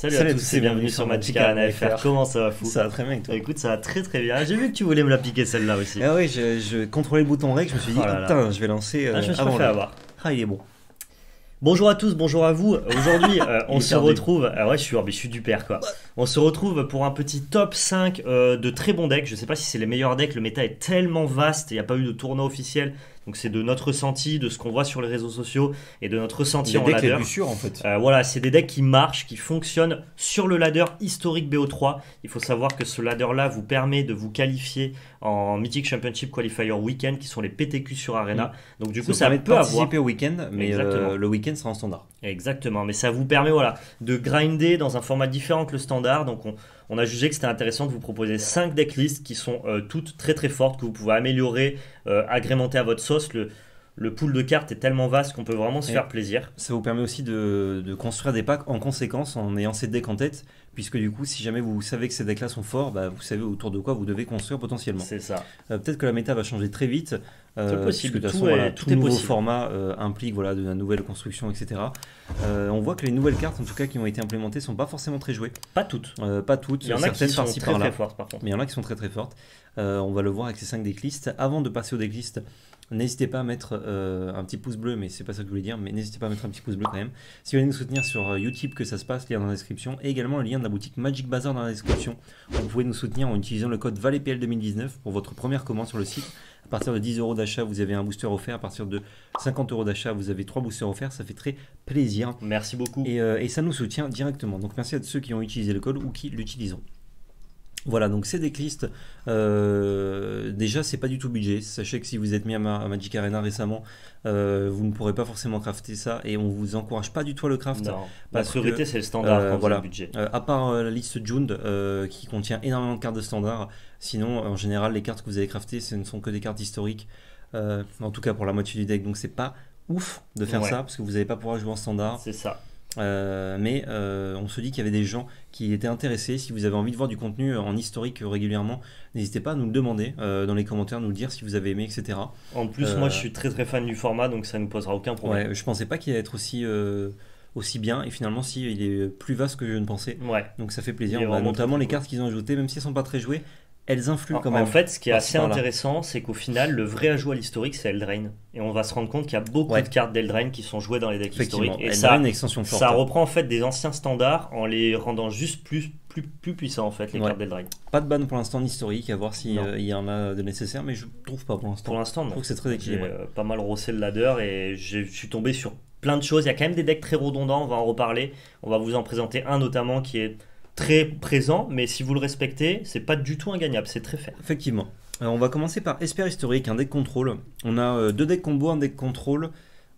Salut à tous et bienvenue sur Magic Arena FR. Comment ça va, fou? Ça va très bien avec toi. Écoute, ça va très très bien. J'ai vu que tu voulais me la piquer celle-là aussi. Ah oui, je contrôlais le bouton rec, je me suis dit, Oh là là. putain, je vais lancer Je me suis avant pas fait là. avoir. Ah, il est bon. Bonjour à tous, bonjour à vous. Aujourd'hui, on Il est se perdu. retrouve. Ah ouais, je suis du père quoi. On se retrouve pour un petit top 5 de très bons decks. Je sais pas si c'est les meilleurs decks, le méta est tellement vaste, il n'y a pas eu de tournoi officiel. Donc c'est de notre ressenti, de ce qu'on voit sur les réseaux sociaux et de notre ressenti Les en decks ladder. les plus sûrs en fait. Voilà, c'est des decks qui marchent, qui fonctionnent sur le ladder historique BO3. Il faut savoir que ce ladder-là vous permet de vous qualifier en Mythic Championship Qualifier Weekend, qui sont les PTQ sur Arena. Donc du coup, ça permet de peut avoir... participer au week-end, mais Exactement. le week-end sera en standard. Exactement, mais ça vous permet voilà, de grinder dans un format différent que le standard. Donc on a jugé que c'était intéressant de vous proposer 5 decklists qui sont toutes très très fortes, que vous pouvez améliorer, agrémenter à votre sauce. Le pool de cartes est tellement vaste qu'on peut vraiment se Et faire plaisir. Ça vous permet aussi de construire des packs en conséquence en ayant ces decks en tête, puisque du coup, si jamais vous savez que ces decks-là sont forts, bah, vous savez autour de quoi vous devez construire potentiellement. C'est ça. Peut-être que la méta va changer très vite, C'est possible, puisque de toute tout façon, est- voilà, tout tout est nouveau possible. format implique voilà, de la nouvelle construction, etc. On voit que les nouvelles cartes, en tout cas, qui ont été implémentées, sont pas forcément très jouées. Pas toutes. Pas toutes, Il y en a qui certaines sont par-ci très par-là. très fortes par contre. Mais il y en a qui sont très très fortes. On va le voir avec ces 5 decklists. Avant de passer aux decklists, n'hésitez pas à mettre un petit pouce bleu, mais c'est pas ça que je voulais dire, mais n'hésitez pas à mettre un petit pouce bleu quand même. Si vous voulez nous soutenir sur Utip, que ça se passe, lien dans la description, et également le lien de la boutique Magic Bazar dans la description. Vous pouvez nous soutenir en utilisant le code VALEPL2019 pour votre première commande sur le site. À partir de 10 € d'achat, vous avez un booster offert. À partir de 50 € d'achat, vous avez 3 boosters offerts. Ça fait très plaisir. Merci beaucoup. Et ça nous soutient directement. Donc merci à ceux qui ont utilisé le code ou qui l'utilisent. Voilà, donc ces decklists, déjà c'est pas du tout budget. Sachez que si vous êtes mis à Magic Arena récemment, vous ne pourrez pas forcément crafter ça et on vous encourage pas du tout à le craft. Non, la parce priorité que, c'est le standard quand voilà. vous avez le budget. À part la liste Jund qui contient énormément de cartes de standard, sinon en général les cartes que vous avez craftées ce ne sont que des cartes historiques, en tout cas pour la moitié du deck, donc c'est pas ouf de faire Ouais. ça parce que vous n'allez pas pouvoir jouer en standard. C'est ça. Mais on se dit qu'il y avait des gens qui étaient intéressés. Si vous avez envie de voir du contenu en historique régulièrement, n'hésitez pas à nous le demander dans les commentaires, nous le dire si vous avez aimé, etc. En plus, moi je suis très très fan du format, donc ça ne posera aucun problème. Ouais, je pensais pas qu'il allait être aussi bien, et finalement, si, il est plus vaste que je ne pensais. Ouais. Donc ça fait plaisir. Il est vraiment Notamment très, les très cartes qu'ils ont ajoutées, même si elles sont pas très jouées, elles influent quand En même. fait, ce qui est par-ci, assez par-là. intéressant, c'est qu'au final, le vrai ajout à l'historique, c'est Eldraine. Et on va se rendre compte qu'il y a beaucoup Ouais. de cartes d'Eldraine qui sont jouées dans les decks Effectivement, historiques. Et elle ça, a une extension forte. ça reprend en fait des anciens standards en les rendant juste plus puissants en fait, les Ouais. cartes d'Eldraine. Pas de ban pour l'instant en historique, à voir s'il Non. y en a de nécessaire, mais je trouve pas pour l'instant. Pour l'instant, Je non. trouve que c'est très J'ai équilibré. pas mal rossé le ladder et je suis tombé sur plein de choses. Il y a quand même des decks très redondants, on va en reparler. On va vous en présenter un notamment qui est très présent, mais si vous le respectez, c'est pas du tout ingagnable, c'est très fair. Effectivement. Alors, on va commencer par Esper historique, un deck contrôle. On a deux decks combo, un deck contrôle,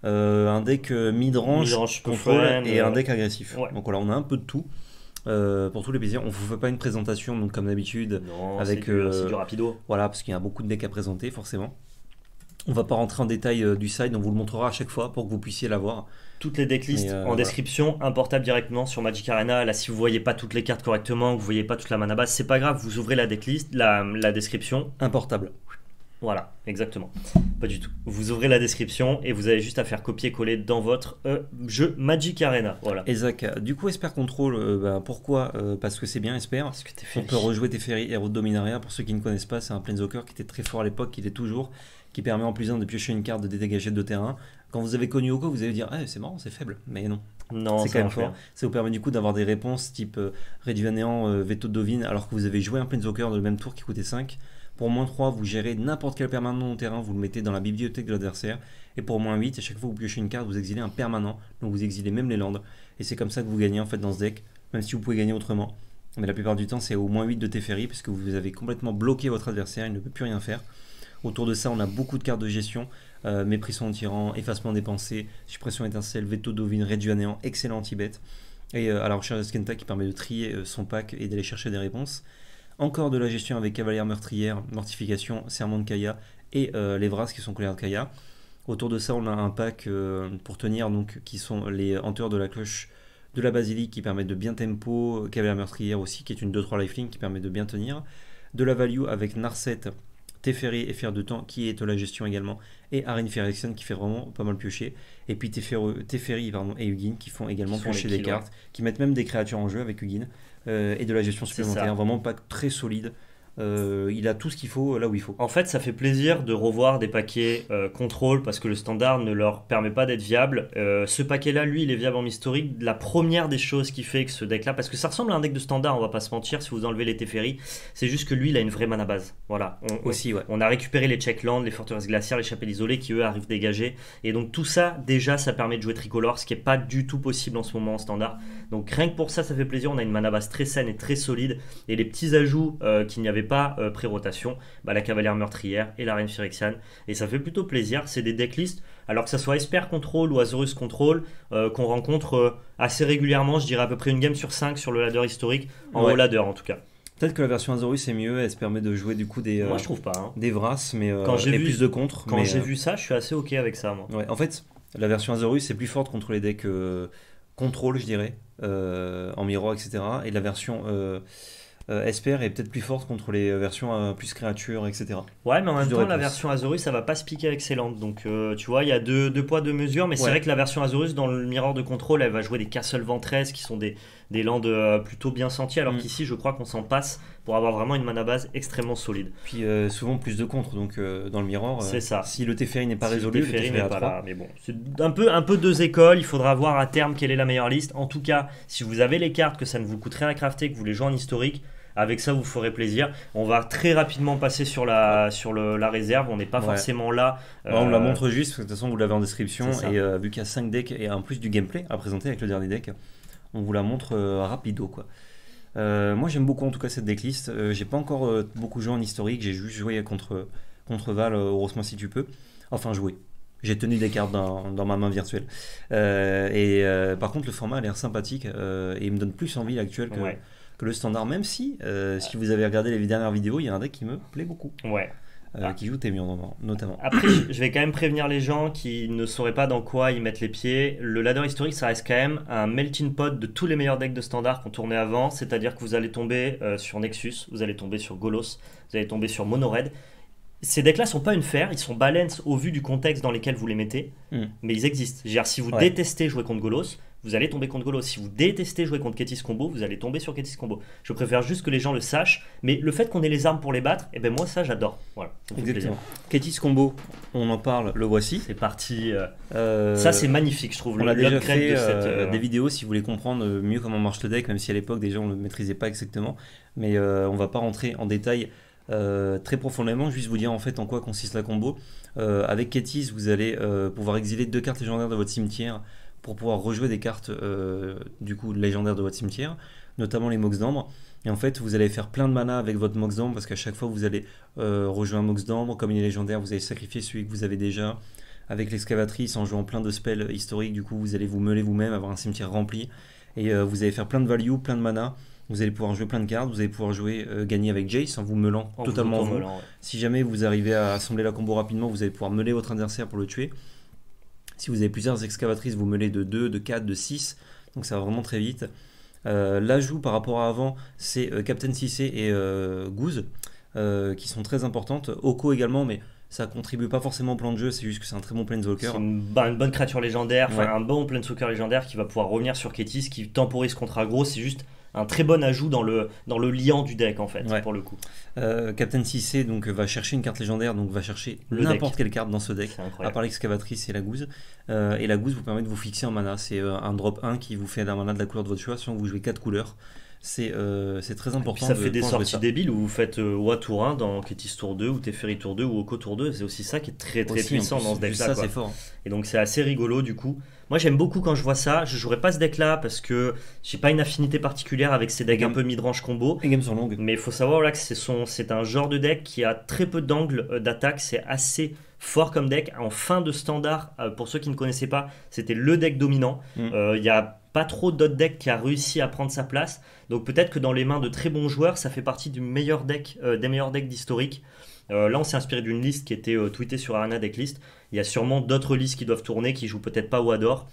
un deck midrange, Midrange contrôle friend, et un deck agressif. ouais. Donc voilà, on a un peu de tout pour tous les plaisirs. On vous fait pas une présentation, donc comme d'habitude, Non, avec, c'est du rapido. voilà, parce qu'il y a beaucoup de decks à présenter forcément. On va pas rentrer en détail du side, on vous le montrera à chaque fois pour que vous puissiez l'avoir. Toutes les decklists Mais, en voilà. description, importables directement sur Magic Arena. Là, si vous voyez pas toutes les cartes correctement, que vous voyez pas toute la mana base, c'est pas grave, vous ouvrez la decklist, la description. Importable. Voilà, exactement. Pas du tout. Vous ouvrez la description et vous avez juste à faire copier-coller dans votre jeu Magic Arena. Voilà. Et Zach, du coup Esper contrôle, pourquoi Parce que c'est bien Esper. Parce que t'es On fait. peut rejouer Teferi, héros de Dominaria. Pour ceux qui ne connaissent pas, c'est un Planeswalker qui était très fort à l'époque, qui l'est toujours, qui permet en plus un de piocher une carte de dégager de terrain. Quand vous avez connu Oko, vous allez dire c'est marrant, c'est faible. Mais non, Non, c'est ça quand même marche bien. fort. Ça vous permet du coup d'avoir des réponses type réduit à néant, veto de Dovin, alors que vous avez joué un Planeswalker de le même tour qui coûtait 5. Pour moins 3, vous gérez n'importe quel permanent au terrain, vous le mettez dans la bibliothèque de l'adversaire. Et pour moins 8, à chaque fois que vous piochez une carte, vous exilez un permanent, donc vous exilez même les landes. Et c'est comme ça que vous gagnez en fait dans ce deck, même si vous pouvez gagner autrement. Mais la plupart du temps, c'est au moins 8 de Teferi, parce que vous avez complètement bloqué votre adversaire, il ne peut plus rien faire. Autour de ça, on a beaucoup de cartes de gestion, méprisant en tyran, effacement des pensées, suppression étincelle, veto d'Ovin, réduit à néant, excellent anti-bet. Et à la recherche de Skenta qui permet de trier son pack et d'aller chercher des réponses. Encore de la gestion avec Cavalière Meurtrière, Mortification, Serment de Kaya et les Vras qui sont colère de Kaya. Autour de ça, on a un pack pour tenir, donc, qui sont les hanteurs de la cloche de la basilique qui permettent de bien tempo, Cavalière Meurtrière aussi qui est une 2-3 lifelink qui permet de bien tenir. De la value avec Narset, Teferi et Fer de Temps qui est la gestion également, et Arin Phyrexian qui fait vraiment pas mal piocher, et puis Teferi et Hugin qui font également piocher des cartes, qui mettent même des créatures en jeu avec Hugin, et de la gestion supplémentaire, vraiment pas très solide. Il a tout ce qu'il faut là où il faut. En fait, ça fait plaisir de revoir des paquets contrôle parce que le standard ne leur permet pas d'être viable. Ce paquet-là, lui, il est viable en historique. La première des choses qui fait que ce deck-là, parce que ça ressemble à un deck de standard, on va pas se mentir, si vous enlevez les Teferi, c'est juste que lui, il a une vraie mana base. Voilà. On a récupéré les checklands, les forteresses glaciaires, les chapelles isolées qui eux arrivent dégagés. Et donc tout ça, déjà, ça permet de jouer tricolore, ce qui est pas du tout possible en ce moment en standard. Donc rien que pour ça, ça fait plaisir. On a une mana base très saine et très solide. Et les petits ajouts qu'il n'y avait pas pré-rotation, la cavalière meurtrière et la reine Phyrexian, et ça fait plutôt plaisir. C'est des decklists, alors que ça soit Esper Control ou Azorus Control, qu'on rencontre assez régulièrement, je dirais à peu près une game sur 5 sur le ladder historique, en haut ladder en tout cas. Peut-être que la version Azorus est mieux, elle se permet de jouer du coup des, moi je trouve pas, des Vras, mais quand j'ai vu, plus de contre. Quand j'ai vu ça, je suis assez ok avec ça, moi. Ouais, en fait, la version Azorus est plus forte contre les decks contrôle, je dirais, en miroir, etc. Et la version Esper est peut-être plus forte contre les versions plus créatures, etc. Ouais, mais en même temps, la version Azorus, ça va pas se piquer excellente. Donc, tu vois, il y a deux poids, deux mesures. Mais c'est vrai que la version Azorus, dans le mirror de contrôle, elle va jouer des Castle Ventress qui sont des lands plutôt bien sentis. Alors qu'ici, je crois qu'on s'en passe pour avoir vraiment une mana base extrêmement solide. Puis souvent plus de contre. Donc, dans le mirror, c'est ça. Si le Teferi n'est pas résolu, le Teferi n'est pas là. Mais bon, c'est un peu deux écoles. Il faudra voir à terme quelle est la meilleure liste. En tout cas, si vous avez les cartes, que ça ne vous coûte rien à crafter, que vous les jouez en historique, avec ça vous ferez plaisir. On va très rapidement passer sur la réserve. On n'est pas forcément là. On la montre juste, de toute façon vous l'avez en description. Et vu qu'il y a 5 decks et en plus du gameplay à présenter avec le dernier deck, on vous la montre rapido quoi. Moi j'aime beaucoup en tout cas cette decklist. J'ai pas encore beaucoup joué en historique. J'ai juste joué contre Val, heureusement si tu peux. Enfin joué. J'ai tenu des cartes dans ma main virtuelle. Par contre le format a l'air sympathique et il me donne plus envie l'actuel que le standard, même si vous avez regardé les dernières vidéos, il y a un deck qui me plaît beaucoup. Qui joue Témion notamment. Après, je vais quand même prévenir les gens qui ne sauraient pas dans quoi ils mettent les pieds. Le ladder historique, ça reste quand même un melting pot de tous les meilleurs decks de standard qu'on tournait avant. C'est-à-dire que vous allez tomber sur Nexus, vous allez tomber sur Golos, vous allez tomber sur Mono Red. Ces decks-là sont pas une fer, ils sont balance au vu du contexte dans lequel vous les mettez, mais ils existent. Si vous détestez jouer contre Golos, vous allez tomber contre Golos. Si vous détestez jouer contre Kétis Combo, vous allez tomber sur Kétis Combo. Je préfère juste que les gens le sachent, mais le fait qu'on ait les armes pour les battre, moi ça j'adore. Voilà, exactement. Kétis Combo, on en parle, le voici. C'est parti. Ça c'est magnifique, je trouve. On a déjà fait des vidéos si vous voulez comprendre mieux comment marche le deck, même si à l'époque déjà on ne le maîtrisait pas exactement, mais on va pas rentrer en détail très profondément, juste vous dire en fait en quoi consiste la combo. Avec Kétis, vous allez pouvoir exiler 2 cartes légendaires de votre cimetière pour pouvoir rejouer des cartes du coup légendaires de votre cimetière, notamment les Mox d'Ambre. Et en fait, vous allez faire plein de mana avec votre Mox d'Ambre parce qu'à chaque fois vous allez rejouer un Mox d'Ambre. Comme il est légendaire, vous allez sacrifier celui que vous avez déjà. Avec l'excavatrice, en jouant plein de spells historiques, du coup vous allez vous meuler vous-même, avoir un cimetière rempli. Et vous allez faire plein de value, plein de mana. Vous allez pouvoir jouer plein de cartes, vous allez pouvoir gagner avec Jace en vous meulant totalement vous. Si jamais vous arrivez à assembler la combo rapidement, vous allez pouvoir meuler votre adversaire pour le tuer. Si vous avez plusieurs excavatrices, vous meulez de 2, de 4, de 6, donc ça va vraiment très vite. L'ajout par rapport à avant, c'est Captain Cissé et Goose, qui sont très importantes. Oko également, mais ça contribue pas forcément au plan de jeu, c'est juste que c'est un très bon Planeswalker. C'est une bonne créature légendaire, un bon Planeswalker légendaire qui va pouvoir revenir sur Kétis, qui temporise contre aggro, c'est juste un très bon ajout dans le liant du deck en fait, pour le coup. Captain Cissé donc va chercher une carte légendaire, donc va chercher n'importe quelle carte dans ce deck, à part l'excavatrice et la Goose. Et la Goose vous permet de vous fixer en mana, c'est un drop 1 qui vous fait d'un mana de la couleur de votre choix, si vous jouez 4 couleurs. C'est très important. Ça fait des sorties débiles où vous faites Oa tour 1 dans Kétis tour 2 ou Teferi tour 2 ou Oko tour 2, c'est aussi ça qui est très puissant dans ce deck là. C'est fort. Et donc c'est assez rigolo du coup. Moi j'aime beaucoup quand je vois ça, je jouerai pas ce deck là parce que j'ai pas une affinité particulière avec ces decks un peu mid-range combo. Les games sont longues. Mais il faut savoir là que c'est un genre de deck qui a très peu d'angles d'attaque, c'est assez fort comme deck. En fin de standard, pour ceux qui ne connaissaient pas, c'était le deck dominant. Il y a pas trop d'autres decks qui a réussi à prendre sa place. Donc peut-être que dans les mains de très bons joueurs, ça fait partie des meilleurs decks d'historique. Là, on s'est inspiré d'une liste qui était tweetée sur Arena Decklist. Il y a sûrement d'autres listes qui doivent tourner, qui jouent peut-être pas au Adore.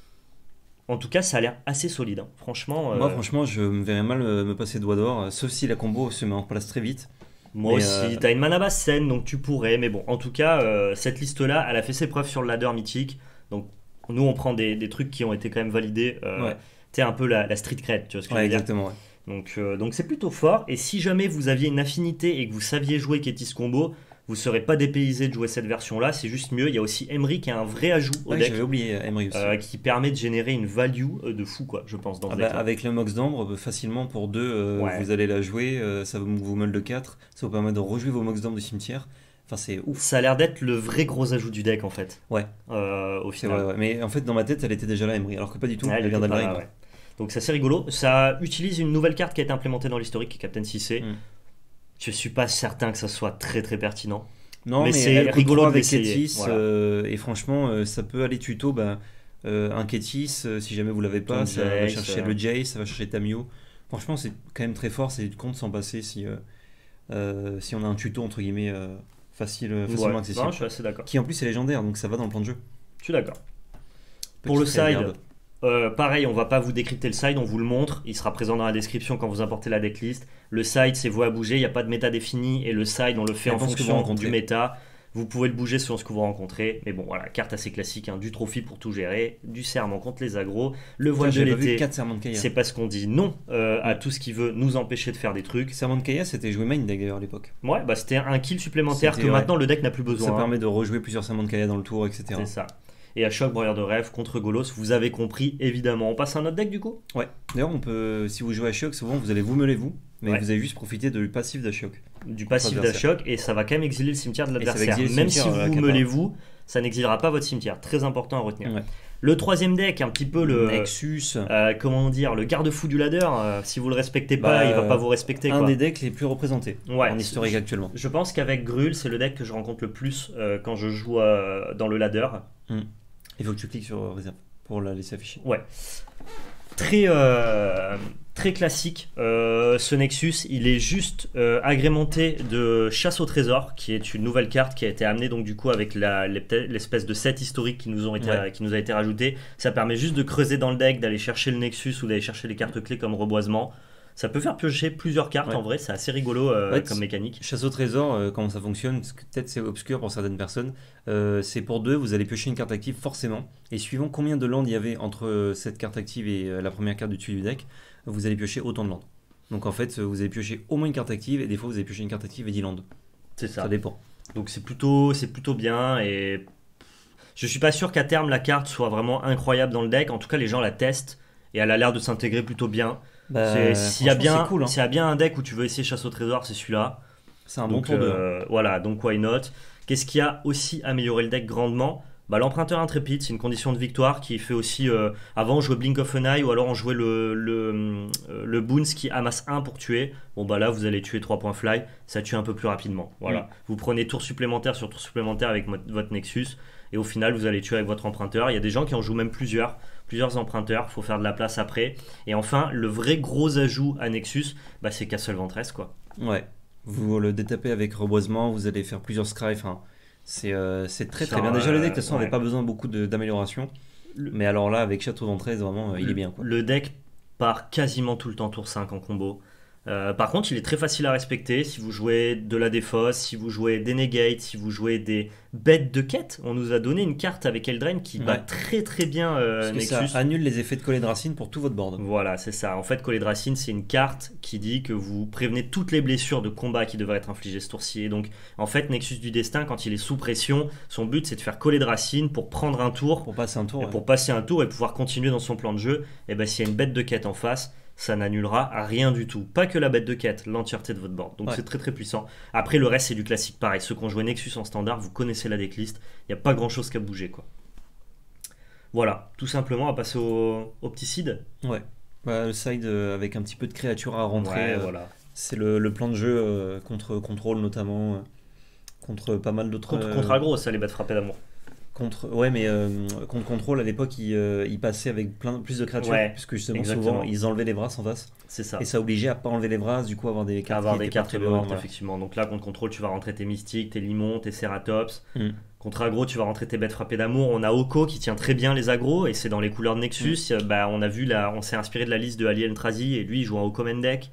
En tout cas, ça a l'air assez solide. Franchement, moi, franchement, je me verrais mal me passer de Wador, sauf si la combo se met en place très vite. Moi Mais, aussi, t'as une mana basse saine, donc tu pourrais. Mais bon, en tout cas, cette liste-là, elle a fait ses preuves sur le ladder mythique. Donc, nous, on prend des trucs qui ont été quand même validés. Ouais. T'es un peu la street cred, tu vois ce que je Ouais, veux dire. exactement. Ouais. Donc c'est plutôt fort. Et si jamais vous aviez une affinité et que vous saviez jouer Kétis Combo, vous ne serez pas dépaysé de jouer cette version-là. C'est juste mieux. Il y a aussi Emery qui a un vrai ajout au Ouais, deck j'avais oublié Emery aussi. qui permet de générer une value de fou, quoi, je pense, dans ce deck-là. Avec le Mox d'Ambre, facilement pour 2, Ouais. vous allez la jouer, ça vous meule de 4, ça vous permet de rejouer vos Mox d'Ambre du cimetière. Enfin, c'est ouf. Ça a l'air d'être le vrai gros ajout du deck, en fait. Ouais. Au C'est final. vrai, ouais. Mais en fait, dans ma tête, elle était déjà là, Emery, alors que pas du tout. Ouais, Elle vient était pas d'Alvaring. là, ouais. Donc ça c'est rigolo. Ça utilise une nouvelle carte qui a été implémentée dans l'historique, qui est Captain 6C. Je suis pas certain que ça soit très très pertinent. Non, Mais mais c'est elle coûte rigolo 3 de avec l'essayer, Kétis, voilà. et franchement, ça peut aller tuto. Un Kétis, si jamais vous l'avez pas, Ton ça va Jace, chercher le Jace, ça va chercher Tamio. Franchement, c'est quand même très fort, c'est con de s'en passer si on a un tuto entre guillemets facilement Ouais. accessible. Non, je suis assez d'accord. Qui en plus est légendaire, donc ça va dans le plan de jeu. Je suis d'accord. Pour le Petite side, sauvegarde. pareil, on va pas vous décrypter le side, on vous le montre. Il sera présent dans la description quand vous importez la decklist. Le side, c'est vous à bouger, il n'y a pas de méta défini. Et le side, on le fait en dépend ce que vous fonction rencontrez. du méta. Vous pouvez le bouger selon ce que vous rencontrez. Mais bon, voilà, carte assez classique, hein, du trophy pour tout gérer, du serment contre les agros, le voile de J'avais pas vu l'été. 4 Serments de Kaya. C'est parce qu'on dit non à tout ce qui veut nous empêcher de faire des trucs. Serments de Kaya, c'était joué main deck d'ailleurs à l'époque. Ouais, bah c'était un kill supplémentaire que C'était, ouais. maintenant le deck n'a plus besoin. Ça hein. permet de rejouer plusieurs Serments de Kaya dans le tour, etc. C'est ça. Et à choc, broyeur de rêve contre Golos, vous avez compris évidemment. On passe à un autre deck du coup. Ouais. D'ailleurs, si vous jouez à Shock, souvent vous allez vous meuler vous, mais Ouais. vous avez juste profité du passif d'Ashiok. Du passif l'adversaire. d'Ashock et ça va quand même exiler le cimetière de Et ça va l'adversaire. exiler le Même si cimetière, vous Kappa. meulez vous, ça n'exilera pas votre cimetière. Très important à retenir. Ouais. Le troisième deck, un petit peu le Nexus. comment dire, le garde-fou du ladder. Si vous le respectez pas, Bah, il va pas vous respecter. Un Quoi. des decks les plus représentés Ouais, en historique actuellement. Je pense qu'avec Grul, c'est le deck que je rencontre le plus quand je joue dans le ladder. Il faut que tu cliques sur réserve pour la laisser afficher. Ouais. Très classique. Ce Nexus, il est juste agrémenté de Chasse au Trésor, qui est une nouvelle carte qui a été amenée donc du coup avec l'espèce de set historique qui nous a été rajouté. Ça permet juste de creuser dans le deck, d'aller chercher le Nexus ou d'aller chercher les cartes clés comme reboisement. Ça peut faire piocher plusieurs cartes en vrai, c'est assez rigolo comme mécanique. Chasse au trésor, comment ça fonctionne, parce que peut-être c'est obscur pour certaines personnes, c'est pour 2, vous allez piocher une carte active forcément, et suivant combien de landes il y avait entre cette carte active et la première carte du dessus du deck, vous allez piocher autant de landes. Donc en fait, vous allez piocher au moins une carte active, et des fois vous allez piocher une carte active et 10 landes. C'est ça. Ça dépend. Donc c'est plutôt bien, et je suis pas sûr qu'à terme la carte soit vraiment incroyable dans le deck, en tout cas les gens la testent, et elle a l'air de s'intégrer plutôt bien. S'il y a bien cool, hein. s'il y a bien un deck où tu veux essayer Chasse au Trésor, c'est celui-là. C'est un Donc, bon tour de... voilà, donc why not. Qu'est-ce qui a aussi amélioré le deck grandement? L'emprunteur intrépide, c'est une condition de victoire qui fait aussi. Avant, on jouait Blink of an Eye ou alors on jouait le Boons qui amasse 1 pour tuer. Bon, là, vous allez tuer 3 points fly, ça tue un peu plus rapidement. Voilà. Vous prenez tour supplémentaire sur tour supplémentaire avec votre Nexus et au final, vous allez tuer avec votre emprunteur. Il y a des gens qui en jouent même plusieurs emprunteurs, faut faire de la place après. Et enfin, le vrai gros ajout à Nexus, c'est Castle Ventress, quoi. Ouais. Vous le détapez avec reboisement, vous allez faire plusieurs scry, enfin, c'est très bien. Déjà le deck, de toute façon, n'avait pas besoin beaucoup d'amélioration. Mais alors là, avec Château d'Entrée, vraiment, il est bien. Quoi. Le deck part quasiment tout le temps tour 5 en combo. Par contre, il est très facile à respecter si vous jouez de la défausse, si vous jouez des negates, si vous jouez des bêtes de quête. On nous a donné une carte avec Eldraine qui bat très très bien Parce que Nexus. ça annule les effets de Collée de Racine pour tout votre board. Voilà, c'est ça. En fait, Collée de Racine, c'est une carte qui dit que vous prévenez toutes les blessures de combat qui devraient être infligées ce tour-ci. Et donc, en fait, Nexus du Destin, quand il est sous pression, son but c'est de faire Collée de Racine pour prendre un tour. Pour passer un tour. Et pour passer un tour et pouvoir continuer dans son plan de jeu. Et s'il y a une bête de quête en face, ça n'annulera rien du tout. Pas que la bête de quête, l'entièreté de votre board. Donc c'est très très puissant. Après le reste c'est du classique pareil. Ceux qui ont joué Nexus en standard, vous connaissez la decklist. Il n'y a pas grand chose qu'à bouger quoi. Voilà, tout simplement on va passer au petit seed. Ouais. Le side avec un petit peu de créatures à rentrer. Ouais, voilà. C'est le plan de jeu contre contrôle notamment. Contre pas mal d'autres. Contre aggro, ça les bêtes frappées d'amour. Contre contrôle à l'époque il passait avec plus de créatures puisque justement souvent ils enlevaient les bras en face. C'est ça. Et ça obligeait à pas enlever les bras, du coup avoir des cartes très lourdes effectivement. Donc là contre contrôle tu vas rentrer tes mystiques, tes limons, tes cératops. Contre aggro tu vas rentrer tes bêtes frappées d'amour. On a Oko qui tient très bien les aggros et c'est dans les couleurs de Nexus. On a vu on s'est inspiré de la liste de Ali Eltrazi et lui il joue en Oko main deck.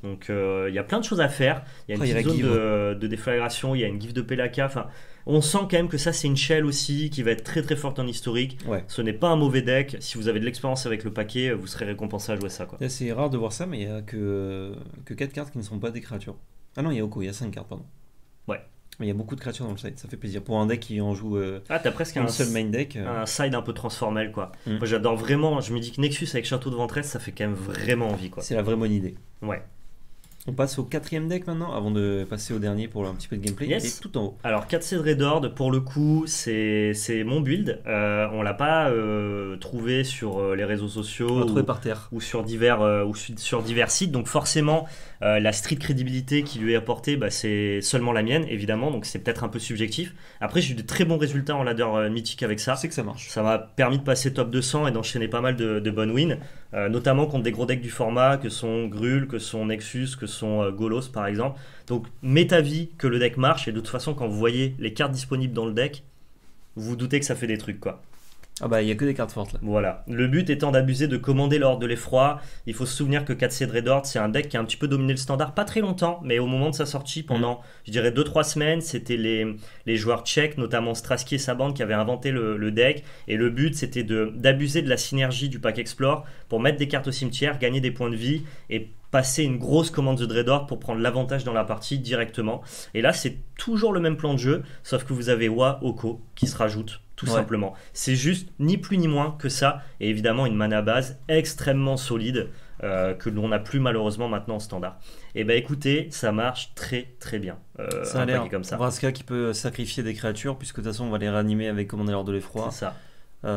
Donc il y a plein de choses à faire. Il y a Oh, il y a une petite la zone give. de déflagration, il y a une give de Pelaka. Enfin, on sent quand même que ça c'est une shell aussi qui va être très très forte en historique. Ouais. Ce n'est pas un mauvais deck. Si vous avez de l'expérience avec le paquet, vous serez récompensé à jouer ça, quoi. C'est rare de voir ça, mais il y a que 4 cartes qui ne sont pas des créatures. Ah non, il y a Oko, il y a 5 cartes, pardon. Ouais. Mais il y a beaucoup de créatures dans le side, ça fait plaisir. Pour un deck qui en joue Ah, t'as presque un seul main deck. un side un peu transformel, quoi. Mm. Moi j'adore vraiment. Je me dis que Nexus avec Château de Ventresse, ça fait quand même vraiment envie, quoi. C'est la vraie bonne idée. Ouais. On passe au 4ème deck maintenant, avant de passer au dernier pour un petit peu de gameplay. Yes. Il est tout en haut. Alors 4C de Redord, pour le coup, c'est mon build. On l'a pas trouvé sur les réseaux On sociaux l'a trouvé par terre. ou sur divers sites. Donc forcément, la street crédibilité qui lui est apportée, bah, c'est seulement la mienne, évidemment. Donc c'est peut-être un peu subjectif. Après, j'ai eu de très bons résultats en ladder mythique avec ça. C'est que ça marche. Ça m'a permis de passer top 200 et d'enchaîner pas mal de bonnes wins, notamment contre des gros decks du format que sont Grul, que sont Nexus, que sont Golos par exemple. Donc m'est avis que le deck marche, et de toute façon quand vous voyez les cartes disponibles dans le deck, vous vous doutez que ça fait des trucs, quoi. Ah bah il y a que des cartes fortes là. Voilà. Le but étant d'abuser de commander l'ordre de l'effroi. Il faut se souvenir que 4C Dreadhorde, c'est un deck qui a un petit peu dominé le standard, pas très longtemps, mais au moment de sa sortie, pendant, je dirais, 2-3 semaines, c'était les joueurs tchèques, notamment Strasky et sa bande, qui avaient inventé le deck. Et le but, c'était d'abuser de la synergie du pack Explore pour mettre des cartes au cimetière, gagner des points de vie et passer une grosse commande de Dreadhorde pour prendre l'avantage dans la partie directement. Et là, c'est toujours le même plan de jeu, sauf que vous avez Wa Oko qui se rajoute. Tout simplement. C'est juste ni plus ni moins que ça. Et évidemment, une mana base extrêmement solide que l'on n'a plus malheureusement maintenant en standard. Et bah écoutez, ça marche très très bien. Ça a un l'air. paquet comme ça. Vraska qui peut sacrifier des créatures, puisque de toute façon on va les réanimer avec Commander l'ordre de l'effroi. C'est ça.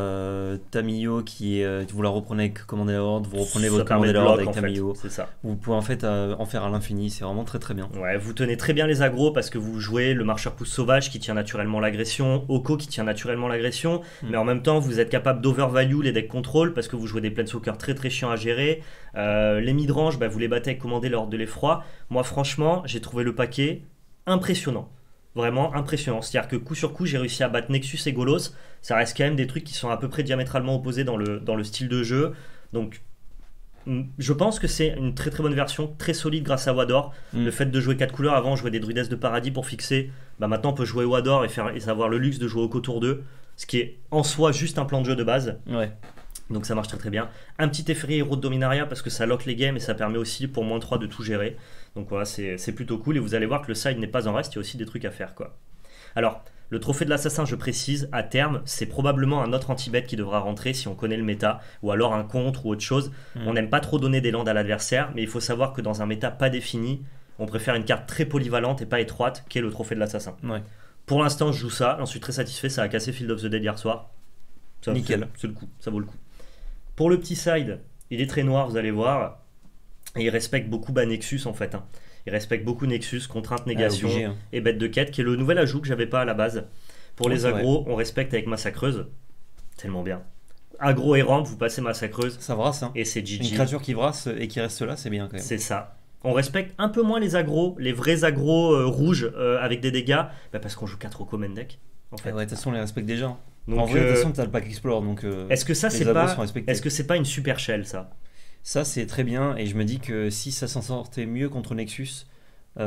Tamiyo qui vous la reprenez avec Commander l'ordre, vous reprenez Ça votre permet Commander de l'ordre bloc, avec en fait. Tamiyo. C'est ça. Vous pouvez en fait en faire à l'infini, c'est vraiment très très bien. Ouais, vous tenez très bien les agros parce que vous jouez le marcheur pouce sauvage qui tient naturellement l'agression, Oko qui tient naturellement l'agression, mais en même temps vous êtes capable d'overvalue les decks control parce que vous jouez des planeswalkers très très chiants à gérer. Les midrange, bah, vous les battez avec Commander l'ordre de l'effroi. Moi franchement, j'ai trouvé le paquet impressionnant. Vraiment impressionnant. C'est-à-dire que coup sur coup, j'ai réussi à battre Nexus et Golos. Ça reste quand même des trucs qui sont à peu près diamétralement opposés dans le style de jeu. Donc, je pense que c'est une très très bonne version, très solide grâce à Wador. Le fait de jouer 4 couleurs, avant on jouait des druidesses de paradis pour fixer. Bah maintenant on peut jouer Wador et avoir le luxe de jouer Oko tour 2. Ce qui est en soi juste un plan de jeu de base. Ouais. Donc ça marche très très bien. Un petit effet héros de Dominaria parce que ça lock les games et ça permet aussi pour moins 3 de tout gérer. Donc voilà, c'est plutôt cool. Et vous allez voir que le side n'est pas en reste, il y a aussi des trucs à faire, quoi. Alors, le trophée de l'assassin, je précise, à terme, c'est probablement un autre anti-bet qui devra rentrer si on connaît le méta, ou alors un contre ou autre chose. On n'aime pas trop donner des landes à l'adversaire, mais il faut savoir que dans un méta pas défini, on préfère une carte très polyvalente et pas étroite, qui est le trophée de l'assassin. Ouais. Pour l'instant, je joue ça, j'en suis très satisfait, ça a cassé Field of the Dead hier soir. Ça, Nickel. c'est le coup, ça vaut le coup. Pour le petit side, il est très noir, vous allez voir, et il respecte beaucoup Nexus en fait. Il respecte beaucoup Nexus, contrainte, négation obligé, et bête de quête, qui est le nouvel ajout que j'avais pas à la base. Pour les c'est vrai. agros, on respecte avec Massacreuse. Tellement bien. Agro et rampe, vous passez Massacreuse Ça brasse, hein. et c'est Une GG. créature qui brasse et qui reste là, c'est bien quand même. C'est ça. On respecte un peu moins les agros, les vrais agros rouges avec des dégâts, parce qu'on joue 4 au common deck. En fait. Ouais, de toute façon on les respecte déjà. Donc, en vrai, de toute façon t'as le pack Explore, donc est-ce que ça les c'est agros pas, sont respectés. est-ce que c'est pas une super shell ça? Ça c'est très bien, et je me dis que si ça s'en sortait mieux contre Nexus à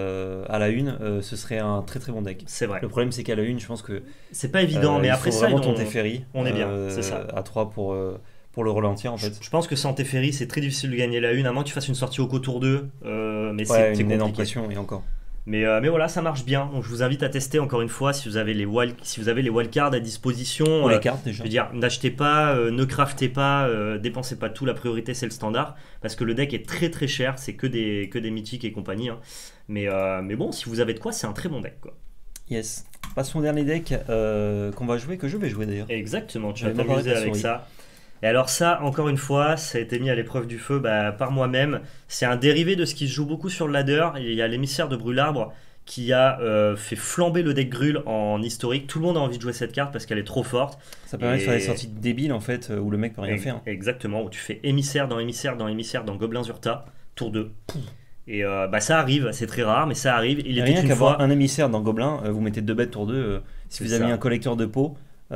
la une, ce serait un très très bon deck. C'est vrai. Le problème c'est qu'à la une, je pense que C'est pas évident, mais il après faut ça, vraiment ton Teferi, on est bien, c'est ça. à 3 pour le ralentir en fait. Je pense que sans Teferi, c'est très difficile de gagner la une, à moins que tu fasses une sortie au tour 2, mais Ouais, c'est une énorme compliqué. pression et encore. Mais voilà, ça marche bien. Donc je vous invite à tester encore une fois si vous avez les wildcards à disposition. Pour les cartes déjà. Je veux dire, n'achetez pas, ne craftez pas, dépensez pas tout. La priorité c'est le standard parce que le deck est très très cher. C'est que des mythiques et compagnie. Mais bon, si vous avez de quoi, c'est un très bon deck, quoi. Yes. Passons au dernier deck qu'on va jouer, que je vais jouer d'ailleurs. Exactement, tu vas J'avais pas t'amuser parlé de avec ta ça. Et alors ça, encore une fois, ça a été mis à l'épreuve du feu par moi-même. C'est un dérivé de ce qui se joue beaucoup sur le ladder. Il y a l'émissaire de Brûlarbre qui a fait flamber le deck Grul en historique. Tout le monde a envie de jouer cette carte parce qu'elle est trop forte. Ça permet de faire des sorties débiles en fait, où le mec peut rien faire. Exactement, où tu fais émissaire dans émissaire dans émissaire dans Gobelins Urta, tour 2. Et ça arrive, c'est très rare, mais ça arrive. Il était Rien une qu'avoir fois... un émissaire dans Gobelin, vous mettez 2 bêtes tour 2. Si C'est vous avez ça. un collecteur de peau,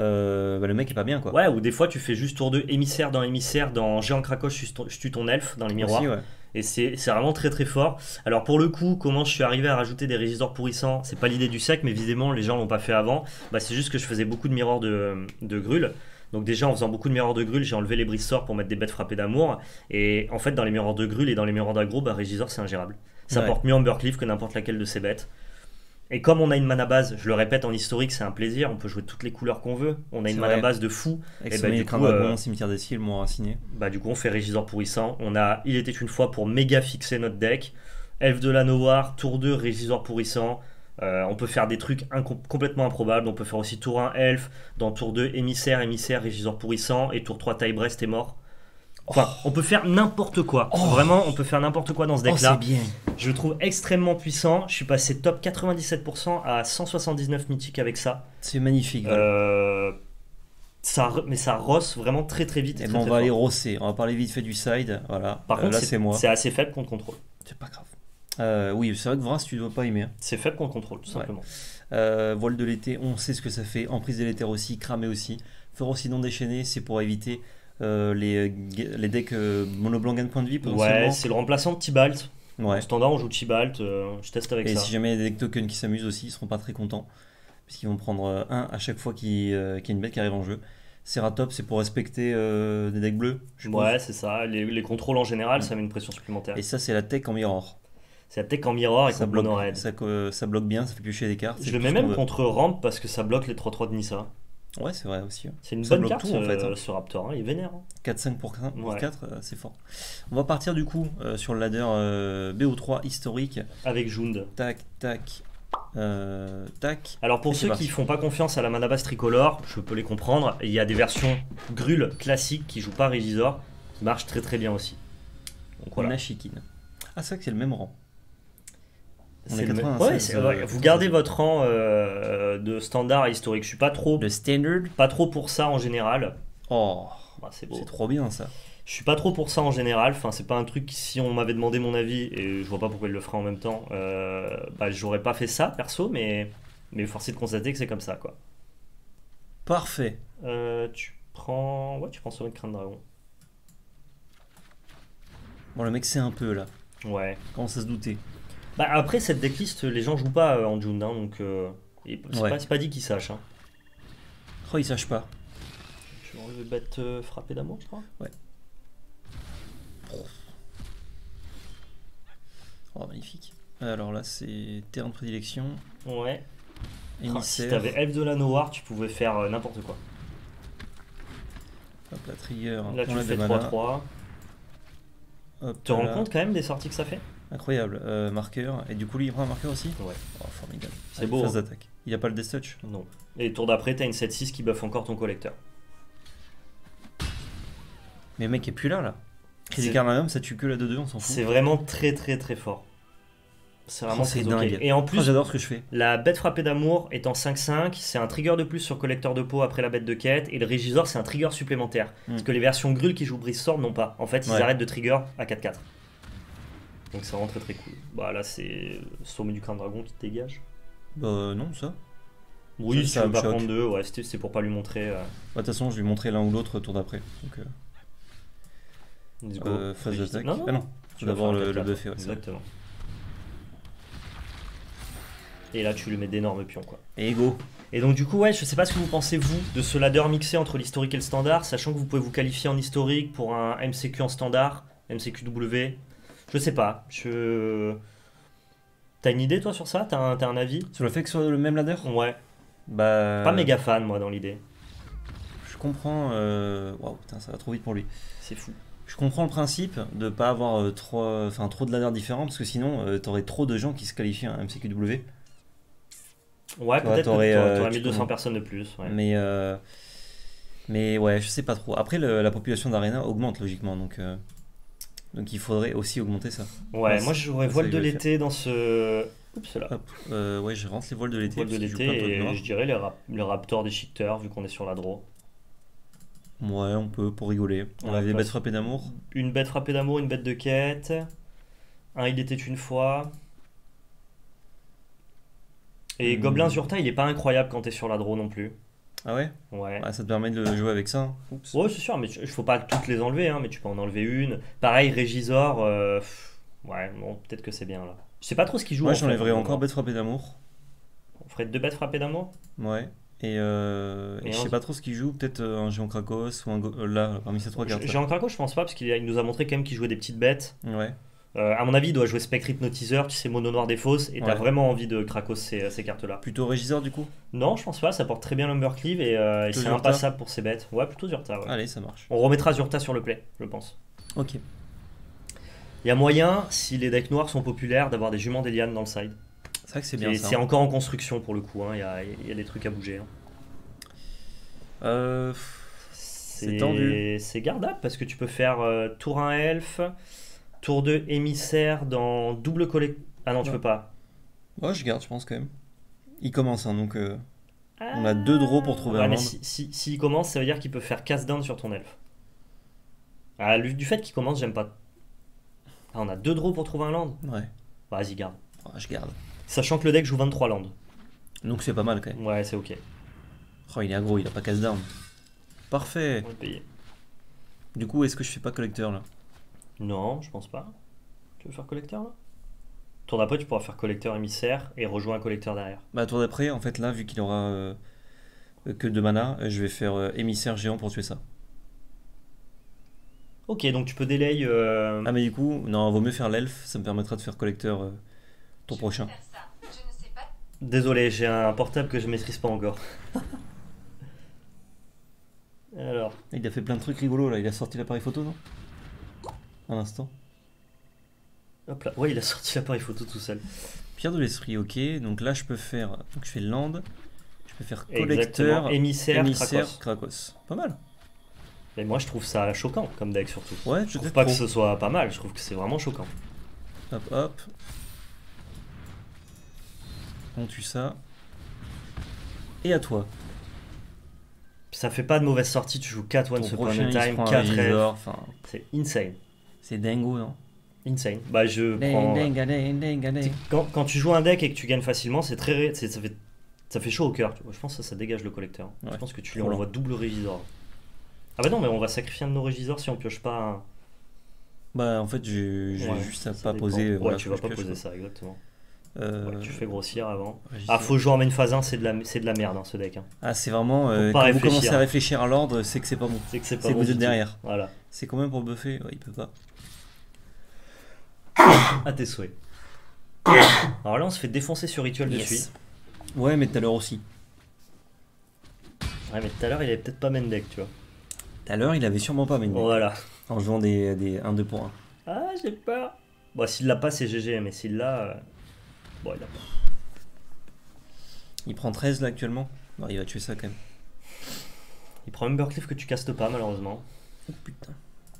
le mec est pas bien quoi. Ouais, ou des fois tu fais juste tour 2 émissaire dans Géant Krakosh, je tue ton elfe dans les miroirs. Aussi, ouais. Et c'est vraiment très très fort. Alors pour le coup, comment je suis arrivé à rajouter des régisseurs pourrissants, c'est pas l'idée du sec, mais visiblement les gens l'ont pas fait avant. Bah, c'est juste que je faisais beaucoup de mirrors de grûle. Donc déjà en faisant beaucoup de mirrors de grûle, j'ai enlevé les brise-sorts pour mettre des bêtes frappées d'amour. Et en fait dans les mirrors de grûle et dans les mirrors d'aggro, bah, Régisor c'est ingérable. Ça Ouais. porte mieux Ambercleave que n'importe laquelle de ces bêtes. Et comme on a une mana base, je le répète en historique, c'est un plaisir, on peut jouer toutes les couleurs qu'on veut. On a C'est une mana vrai. base de fou. Avec Et bah Sommeil du des Crânes coup, Dragons, Cimetière des Cils, Mont Raciné. bah du coup on fait Régisor pourrissant. On a Il était une fois pour méga fixer notre deck. Elfe de la Noire, tour 2 Régisor pourrissant. On peut faire des trucs complètement improbables. On peut faire aussi tour 1 Elfe, dans tour 2 émissaire, Régisor pourrissant, et tour 3 taille Brest est mort. Enfin, on peut faire n'importe quoi. Vraiment, on peut faire n'importe quoi dans ce Oh, deck-là. c'est bien. Je le trouve extrêmement puissant. Je suis passé top 97% à 179 mythiques avec ça. C'est magnifique. Voilà. Mais ça rosse vraiment très très vite. Et très, ben on très va aller fort. rosser. On va parler vite fait du side. Voilà. Par contre, là, c'est moi. c'est assez faible contre contrôle. C'est pas grave. Oui, c'est vrai que Vras, tu dois pas aimer. Hein. C'est faible contre contrôle, tout simplement. Voile de l'été, on sait ce que ça fait. Emprise de l'éther aussi, cramé aussi. Ferocidon déchaîné, c'est pour éviter les decks mono blanc gain point de vie Ouais, potentiellement. c'est le remplaçant de Tibalt. Ouais. En standard, on joue Tibalt. Je teste avec Et ça. si jamais il y a des decks tokens qui s'amusent aussi, ils seront pas très contents. Puisqu'ils vont prendre un à chaque fois qu'il y a une bête qui arrive en jeu. Ceratop, c'est pour respecter des decks bleus, je pense. Ouais, c'est ça. Les contrôles en général, Mm. ça met une pression supplémentaire. Et ça, c'est la tech en mirror. C'est la tech en mirror et Ça contre bloque, mono-red. ça bloque bien, ça fait piocher des cartes. Je c'est le tout mets ce qu'on même veut. contre ramp parce que ça bloque les 3-3 de Nissa. Ouais, c'est vrai aussi. Hein. C'est une Ça bonne bloque carte tout, en fait, hein. ce Raptor, hein. Il est vénère. Hein. 4-5 pour Ouais. 4, c'est fort. On va partir du coup sur le ladder BO3 historique. Avec Jund. Tac, tac, tac. Alors pour Et c'est ceux parti. qui font pas confiance à la mana base tricolore, je peux les comprendre. Il y a des versions Grul classiques qui jouent pas Régisor, qui marchent très très bien aussi. Donc voilà. Nashikine. Ah, c'est vrai que c'est le même rang. On C'est est le même- 96, Ouais, vous gardez votre rang de standard et historique. Je suis pas trop Le standard. pour ça en général. Oh, Bah, c'est beau. c'est trop bien ça. Je suis pas trop pour ça en général. Enfin, c'est pas un truc si on m'avait demandé mon avis et je vois pas pourquoi il le ferait en même temps. Bah, j'aurais pas fait ça perso, mais force est de constater que c'est comme ça quoi. Parfait. Tu prends sur une crâne dragon. Bon, le mec, c'est un peu là. Ouais. Commence à se douter. Bah après cette decklist, les gens jouent pas en Jund, hein, donc c'est Ouais. pas dit qu'ils sachent. Hein. Oh, il sache pas. Je vais enlever bête frappée d'amour, je crois. Oh, magnifique. Alors là, c'est terrain de prédilection. Ouais. Si Émissaire. t'avais Elfe de la Noire, tu pouvais faire n'importe quoi. Hop, la trigger. Là, tu on a fais des manas. 3-3. Hop, Tu te rends là. compte quand même des sorties que ça fait? Incroyable. Marqueur. Et du coup, lui, il prend un marqueur aussi. Ouais. Oh, formidable. C'est Allez, beau, phase hein. d'attaque. Il a pas le Death Touch. Non. Et tour d'après, t'as une 7-6 qui buff encore ton collecteur. Mais le mec est plus là, là. Cri C'est- des Carnarium, ça tue que la 2-2, on s'en fout. C'est vraiment très très très fort. C'est vraiment Oh, c'est très ok. dingue. Et en Oh, plus, j'adore ce que je fais. la bête frappée d'amour est en 5-5, c'est un trigger de plus sur collecteur de peau après la bête de quête, et le Régisor c'est un trigger supplémentaire. Parce que les versions Grul qui jouent Brise Sword n'ont pas. En fait, ils Ouais. arrêtent de trigger à 4-4. Donc c'est vraiment très très cool. Bah là c'est Sommet du Crâne Dragon qui te dégage. Bah, non, ça. Oui, Ça si tu veux me pas choque. prendre deux, ouais, c'est pour pas lui montrer. Bah, de toute façon, je vais lui montrer l'un ou l'autre tour d'après. Donc, Let's go. phase d'attaque. Non, non, Ah non, tu faut vas d'abord faire un le 4-4. buffer. Ouais, ça. Exactement. Et là tu lui mets d'énormes pions quoi. Et Ego. Et donc du coup ouais, je sais pas ce que vous pensez vous de ce ladder mixé entre l'historique et le standard, sachant que vous pouvez vous qualifier en historique pour un MCQ en standard, MCQW. Je sais pas, T'as une idée toi sur ça? T'as un avis? Sur le fait que ce soit le même ladder. Ouais, Bah. pas méga fan moi dans l'idée. Je comprends. Waouh, putain, ça va trop vite pour lui. C'est fou. Je comprends le principe de pas avoir trop de ladders différents parce que sinon t'aurais trop de gens qui se qualifient à MCQW. Ouais, Tu vois, peut-être t'aurais, que t'aurais tu 1200 peux- personnes de plus. Ouais. Mais ouais, je sais pas trop. Après, la population d'Arena augmente logiquement, donc il faudrait aussi augmenter ça. Ouais, Ouais, moi j'aurais ça, voile il de va le l'été dans ce... Oups là. Hop, ouais, je rentre les voiles de l'été. Voile de parce qu'il joue l'été plein de trucs noirs. et je dirais les Raptors des Shifter vu qu'on est sur la draw. Ouais, on peut pour rigoler. On Ouais, avait des parce- bêtes frappées d'amour. Une bête frappée d'amour, une bête de quête. Un il était une fois. Et Gobelins Urta, il est pas incroyable quand t'es sur la draw non plus. Ah ouais? Ouais. Ah, ça te permet de jouer avec ça, hein. Oups. Ouais, c'est sûr, mais il faut pas toutes les enlever, hein, mais tu peux en enlever une. Pareil, Régisor, ouais, bon, peut-être que c'est bien là. Je sais pas trop ce qu'il joue Moi, en fait. j'enlèverais Pour le encore moment. bête frappée d'amour. On ferait 2 bêtes frappées d'amour? Ouais. Et Et je sais pas trop ce qu'il joue, peut-être un géant Krakos ou là, parmi ces trois cartes là. J'ai encore quoi, je pense pas, parce il nous a montré quand même qu'il jouait des petites bêtes. Ouais, À mon avis, il doit jouer Spectre Hypnotiseur, tu sais, mono noir des fausses, et t'as ouais. vraiment envie de Krakos ces cartes-là. Plutôt Régisor du coup? Non, je pense pas, ça porte très bien l'Umbercleave et Plutôt c'est Zurta? impassable pour ces bêtes. Ouais, plutôt Zurta, ouais. Allez, ça marche. On remettra Zurta sur le play, je pense. Ok. Il y a moyen, si les decks noirs sont populaires, d'avoir des juments d'Eliane dans le side. C'est vrai que c'est bien ça, C'est hein. encore en construction pour le coup, hein. Il y a des trucs à bouger, hein. C'est tendu. C'est gardable parce que tu peux faire tour 1 elfe, tour 2 émissaire dans double collecte. Ah non, tu Ouais. peux pas. Ouais, je garde, je pense quand même. Il commence, hein, donc on a 2 draws pour trouver Ouais, un mais land. s'il commence, ça veut dire qu'il peut faire cast down sur ton elfe. Ah, du fait qu'il commence, j'aime pas. Ah, on a 2 draws pour trouver un land. Ouais, Vas-y, garde. je garde. Sachant que le deck joue 23 lands. Donc c'est pas mal quand même. Ouais, c'est ok. Oh, il est aggro, il a pas casse down. Parfait. On va le payer. Du coup, est-ce que je fais pas collecteur là? Non, je pense pas. Tu veux faire collecteur là? Tour d'après, tu pourras faire collecteur émissaire et rejoindre un collecteur derrière. Bah, tour d'après, en fait, là, vu qu'il aura que 2 mana, je vais faire émissaire géant pour tuer ça. Ok, donc tu peux délai. Ah, mais du coup, non, vaut mieux faire l'elfe, ça me permettra de faire collecteur tour prochain. Désolé, j'ai un portable que je maîtrise pas encore. Alors, Il a fait plein de trucs rigolos là, il a sorti l'appareil photo, non? Un instant. hop là. Ouais, il a sorti l'appareil photo tout seul. Pierre de l'esprit, ok. Donc là, je peux faire. Donc je fais land. Je peux faire Exactement. collecteur, Émissaire, émissaire, Krakos. Krakos. Pas mal. Et moi, je trouve ça choquant comme deck surtout. Ouais, Je trouve peut-être pas trop. que ce soit pas mal, je trouve que c'est vraiment choquant. Hop, hop. On tue ça. Et à toi. Ça fait pas de mauvaise sortie, tu joues 4 Ton once upon prochain, a il se time, prend un 4 F. Régisor. Enfin, C'est insane. c'est dingo, non? Insane. Bah, je prends. Ding. Quand tu joues un deck et que tu gagnes facilement, c'est très. Ça fait chaud au cœur. Tu vois. Je pense que ça dégage le collecteur. Ouais. Je pense que tu lui Trop envoies double Régisor. Ah bah non, mais on va sacrifier un de nos Régisors si on pioche pas un. Bah, en fait, j'ai Ouais, juste à ça pas dépend. poser. Ouais, Voilà, tu faut vas que pas je pioche, poser quoi. ça, exactement. Euh, Ouais, tu fais grossir avant. Régisor. Ah, faut jouer en main phase 1, c'est de la merde, hein, ce deck. Hein. Ah, c'est vraiment. Faut pas Quand vous réfléchir. commencez à réfléchir à l'ordre, c'est que c'est pas bon. C'est que c'est pas C'est que bon vous du êtes tout. derrière. Voilà. C'est combien pour buffer? Ouais, il peut pas. À tes souhaits. Alors là, on se fait défoncer sur Ritual de Yes. suite. Ouais, mais tout à l'heure aussi. Ouais, mais tout à l'heure, il avait peut-être pas main deck, tu vois. Tout à l'heure, il avait sûrement pas mainné. Voilà. En jouant des 1-2 pour 1. Ah, j'ai peur. Bon, s'il l'a pas, c'est GG, mais s'il l'a. Bon, il l'a pas. Il prend 13 là actuellement. Bon, il va tuer ça quand même. Il prend Humbercliff que tu castes pas, malheureusement. Oh putain.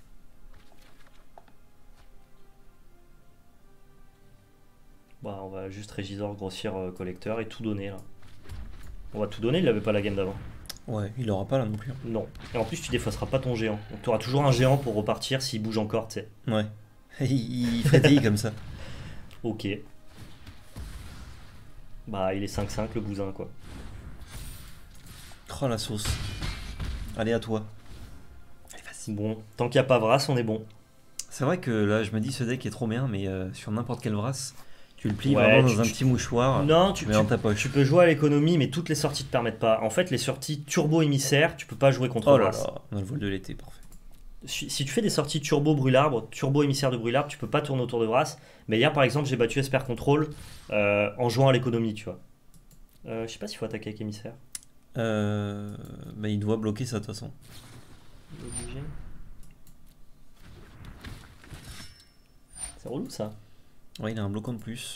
Bah, on va juste Régisor, grossir, collecteur et tout donner là. On va tout donner, il avait pas la game d'avant. Ouais, il aura pas là non plus. Non. Et en plus, tu défausseras pas ton géant. Donc, tu auras toujours un géant pour repartir s'il bouge encore, tu sais. Ouais. Il frétille comme ça. Ok. Bah, il est 5-5 le bousin, quoi. Oh la sauce. Allez à toi. Allez, vas-y. Bon, tant qu'il n'y a pas Vras, on est bon. C'est vrai que là, je me dis ce deck est trop bien, mais sur n'importe quelle Vras, tu le plies Ouais, vraiment dans un petit mouchoir. Non, Tu mets dans ta poche. tu peux jouer à l'économie, mais toutes les sorties te permettent pas. En fait, les sorties turbo émissaire, tu peux pas jouer contre Oh là Vras. là, on a le vol de l'été, parfait. Si tu fais des sorties turbo brûlarbre, turbo émissaire de brûlarbre, tu peux pas tourner autour de Vras. Mais hier, par exemple, j'ai battu Esper Control en jouant à l'économie, tu vois. Je sais pas s'il faut attaquer avec émissaire. Bah, il doit bloquer ça de toute façon. Obligé. C'est relou ça. Ouais, il a un bloquant de plus.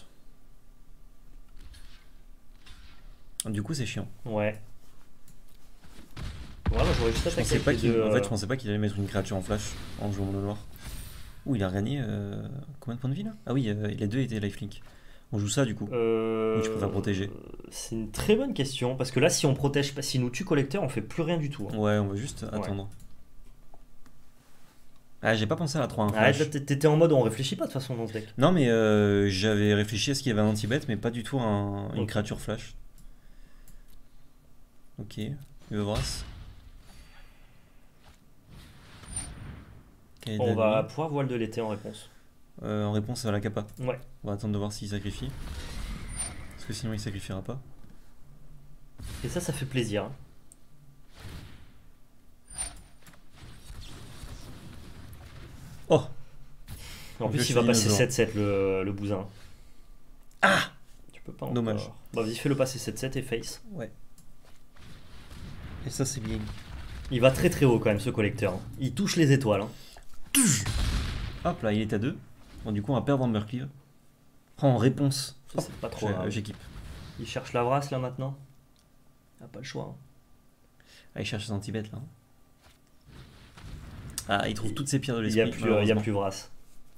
Du coup, c'est chiant. Ouais. Ouais, moi j'aurais juste Je attaqué pensais avec pas les qu'il... deux, En fait, je pensais pas qu'il allait mettre une créature en flash en jouant mono noir. Ouh, il a gagné combien de points de vie là? Ah oui, les deux étaient lifelink. On joue ça du coup. Ou tu préfères protéger? C'est une très bonne question parce que là, si on protège pas, si nous tue collecteur, on fait plus rien du tout. Hein. Ouais, on va juste attendre. Ah, j'ai pas pensé à la 3-1 Arrête, flash. là, t'étais en mode on réfléchit pas de toute façon dans ce deck. Non, mais j'avais réfléchi à ce qu'il y avait un anti-bet, mais pas du tout une Ok. créature flash. Ok. Vras. On va pouvoir voile de l'été en réponse. En réponse à la capa. Ouais. On va attendre de voir s'il sacrifie. Parce que sinon il sacrifiera pas. Et ça fait plaisir. Hein. Oh. En plus, il va passer 7-7 le bousin. Ah. Tu peux pas encore. Dommage. Bah, vas-y, fais-le passer 7-7 et face. Ouais. Et ça, c'est bien. Il va très très haut quand même, ce collecteur. Hein. Il touche les étoiles. Hein. Hop là, il est à 2. Bon, du coup, on va perdre Ambercleave. En réponse. Ça, c'est pas trop. J'équipe. Il cherche la Vras là maintenant. Il a pas le choix. Hein. Ah, il cherche ses anti-bêtes là. Ah, il trouve toutes ses pierres de l'esprit. Il n'y a plus Vras.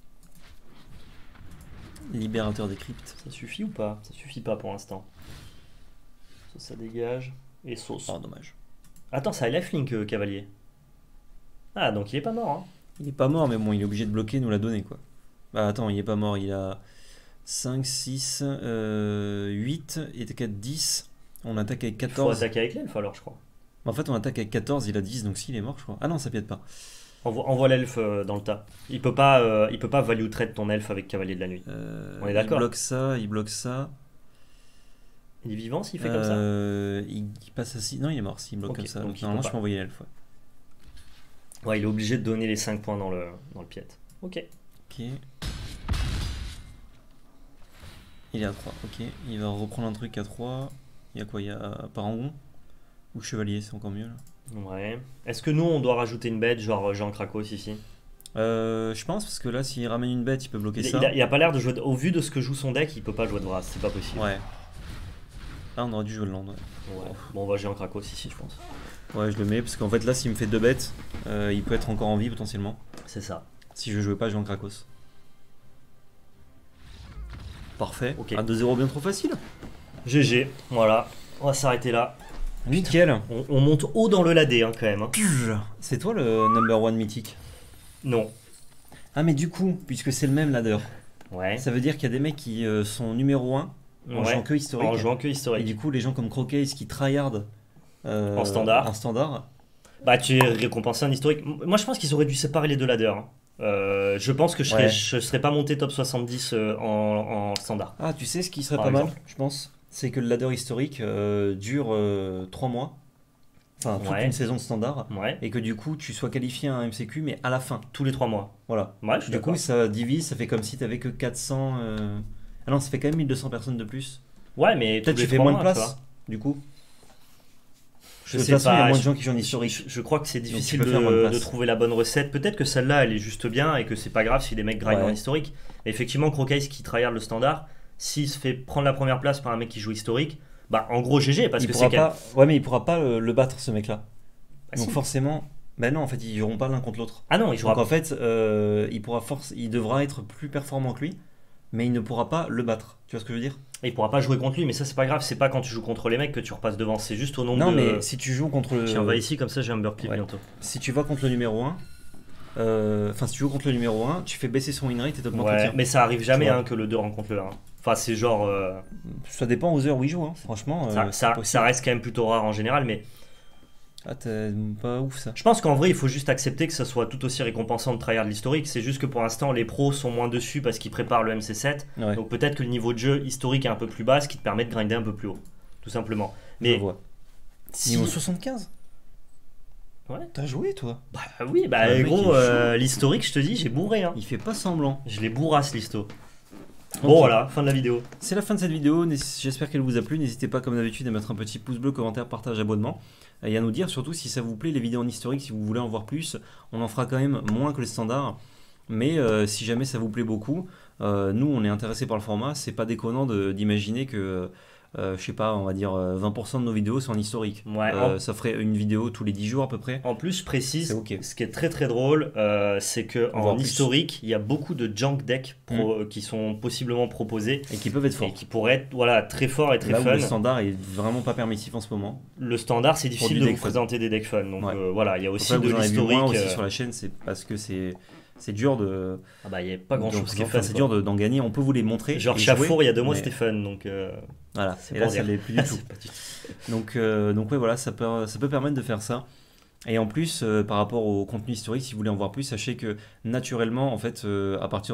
Libérateur des cryptes. Ça suffit ou pas? Ça suffit pas pour l'instant. Ça dégage. Et sauce. Oh, dommage. Attends, ça a lifelink cavalier. Ah, donc il est pas mort. Hein. Il est pas mort, mais bon, il est obligé de bloquer, nous la donner quoi. Bah attends, il est pas mort, il a 5, 6, 8, et 4, 10. On attaque avec 14. Il faut attaquer avec l'elfe alors, je crois. En fait, on attaque avec 14, il a 10, donc s'il est mort, je crois. Ah non, ça piète pas. Envoie l'elfe dans le tas. Il peut pas value trade ton elfe avec cavalier de la nuit. On est d'accord. Il bloque ça. Il est vivant s'il fait comme ça. Il passe à 6. Non, il est mort s'il bloque comme ça. Donc normalement, je peux envoyer l'elfe. Ouais, il est obligé de donner les 5 points dans le pied. Ok. Il est à 3. Ok. Il va reprendre un truc à 3. Il y a quoi? Il y a Parangon ou Chevalier, c'est encore mieux là. Ouais. Est-ce que nous on doit rajouter une bête genre Jean Krakos ici? Je pense parce que là s'il ramène une bête il peut bloquer ça. Il a pas l'air de jouer au vu de ce que joue son deck, il peut pas jouer de Vras, c'est pas possible. Ouais. Ah on aurait dû jouer le land. Ouais. Bon on va Jean Krakos ici je pense. Ouais je le mets parce qu'en fait là s'il me fait 2 bêtes il peut être encore en vie potentiellement. C'est ça. Si je jouais pas Jean Krakos. Parfait. Okay. 2-0 bien trop facile. GG, voilà. On va s'arrêter là. Nickel. On monte haut dans le ladé hein, quand même. Hein. C'est toi le number 1 mythique? Non. Ah mais du coup, puisque c'est le même ladder, ouais. Ça veut dire qu'il y a des mecs qui sont numéro 1 en jouant que historique. En jouant que historique. Et du coup les gens comme Crocase qui tryhard en standard. Bah tu es récompensé en historique. Moi je pense qu'ils auraient dû séparer les deux ladders. Hein. Je pense que je serais pas monté top 70 en standard. Ah tu sais ce qui serait pas mal, je pense, c'est que le ladder historique dure 3 mois, enfin toute une saison de standard, et que du coup tu sois qualifié à un MCQ mais à la fin. Tous les 3 mois. Voilà. Ouais, du coup ça divise, ça fait comme si t'avais que 400... Ah non, ça fait quand même 1200 personnes de plus. Ouais mais peut-être tu fais moins de place, du coup. Je sais pas, il y a moins de gens qui jouent en historique. Je crois que c'est difficile de trouver la bonne recette. Peut-être que celle-là, elle est juste bien et que c'est pas grave si des mecs grindent en historique. Et effectivement, Crocase qui tryhard le standard, s'il se fait prendre la première place par un mec qui joue historique, bah en gros GG parce que c'est pas... Ouais, mais il pourra pas le battre ce mec-là. Bah, donc forcément, bah non, en fait, ils joueront pas l'un contre l'autre. Ah non, il jouera. Donc en fait, il devra être plus performant que lui, mais il ne pourra pas le battre. Tu vois ce que je veux dire? Et il pourra pas jouer contre lui, mais ça c'est pas grave, c'est pas quand tu joues contre les mecs que tu repasses devant, c'est juste au nombre de... Non mais si tu joues contre le... Tiens, on va ici, comme ça j'ai un Burpee bientôt. Si tu vas contre le numéro 1, enfin si tu joues contre le numéro 1, tu fais baisser son win rate et t'augmentes le tir. Mais ça arrive jamais que le 2 rencontre le 1. Enfin c'est genre... Ça dépend aux heures où il joue, hein. Franchement. Ça reste quand même plutôt rare en général, mais... Ah t'es pas ouf ça. Je pense qu'en vrai il faut juste accepter que ça soit tout aussi récompensant de tryhard l'historique. C'est juste que pour l'instant les pros sont moins dessus parce qu'ils préparent le MC7. Donc peut-être que le niveau de jeu historique est un peu plus bas, ce qui te permet de grinder un peu plus haut. Tout simplement. Mais je vois. Niveau 75. Ouais. T'as joué toi? Bah oui, gros l'historique je te dis j'ai bourré hein. Il fait pas semblant. Je l'ai bourrasse l'histo. Bon voilà, fin de la vidéo. C'est la fin de cette vidéo, j'espère qu'elle vous a plu. N'hésitez pas comme d'habitude à mettre un petit pouce bleu, commentaire, partage, abonnement. Et à nous dire surtout si ça vous plaît les vidéos en historique, si vous voulez en voir plus. On en fera quand même moins que les standards. Mais si jamais ça vous plaît beaucoup, nous on est intéressés par le format. C'est pas déconnant d'imaginer que... je sais pas, on va dire 20% de nos vidéos sont en historique. Ça ferait une vidéo tous les 10 jours à peu près. En plus, je précise, ce qui est très très drôle, c'est qu'en historique, il y a beaucoup de junk decks qui sont possiblement proposés. Et qui peuvent être forts. Et qui pourraient être très forts et très fun. Là où le standard est vraiment pas permissif en ce moment. Le standard, c'est difficile de vous présenter des decks fun. Donc voilà, il y a aussi de l'historique. Aussi sur la chaîne, c'est parce que c'est c'est dur de. Ah bah, il n'y a pas grand chose qui est enfin, fun. c'est dur d'en gagner. On peut vous les montrer. Genre et Chafour, jouer, il y a 2 mois, mais c'était fun. Donc, voilà. c'est Et là, pour ça dire. l'est plus du tout. C'est pas du tout. Donc ouais, voilà, ça peut permettre de faire ça. Et en plus, par rapport au contenu historique, si vous voulez en voir plus, sachez que naturellement, en fait, à partir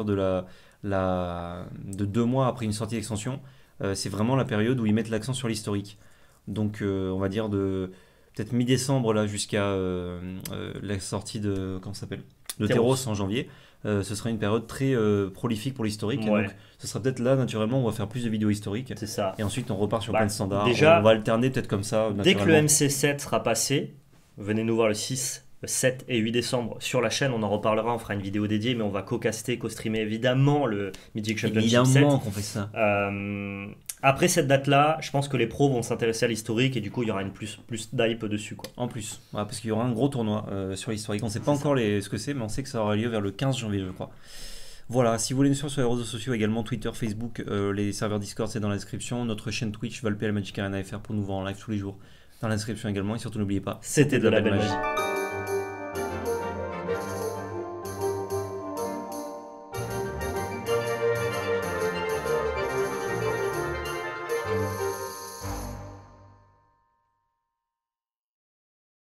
de 2 mois après une sortie d'extension, c'est vraiment la période où ils mettent l'accent sur l'historique. Donc, on va dire de peut-être mi-décembre là jusqu'à la sortie de comment ça s'appelle de Theros. Theros en janvier. Ce sera une période très prolifique pour l'historique. Et Ouais. donc, ce sera peut-être là naturellement où on va faire plus de vidéos historiques. C'est ça. Et ensuite, on repart sur Bah, plein de standards. déjà, On va alterner peut-être comme ça. Dès que le naturellement. MC7 sera passé, venez nous voir le 6, le 7 et 8 décembre sur la chaîne. On en reparlera, on fera une vidéo dédiée, mais on va co-caster, co-streamer évidemment le Mythic Championship 7. Évidemment qu'on fait ça. Après cette date-là, je pense que les pros vont s'intéresser à l'historique et du coup, il y aura une plus d'hype dessus, quoi. En plus, voilà, parce qu'il y aura un gros tournoi sur l'historique. On ne sait pas C'est encore ce que c'est, mais on sait que ça aura lieu vers le 15 janvier, je crois. Voilà, si vous voulez nous suivre sur les réseaux sociaux également, Twitter, Facebook, les serveurs Discord, c'est dans la description. Notre chaîne Twitch, Valpl Magic Arena FR pour nous voir en live tous les jours, dans la description également. Et surtout, n'oubliez pas, C'était de la belle magie.